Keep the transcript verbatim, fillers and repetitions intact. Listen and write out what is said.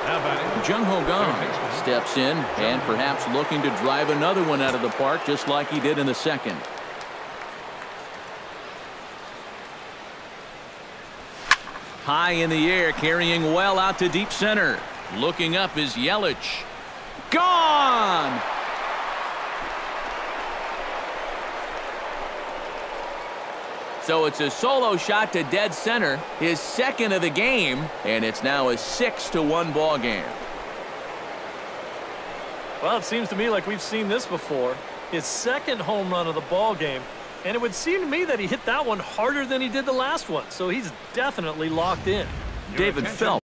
Jungho Kang steps in and perhaps looking to drive another one out of the park just like he did in the second. High in the air, carrying well out to deep center. Looking up is Yelich. Gone! So it's a solo shot to dead center, his second of the game, and it's now a six to one ball game. Well, it seems to me like we've seen this before. His second home run of the ball game, and it would seem to me that he hit that one harder than he did the last one, so he's definitely locked in. David Phelps.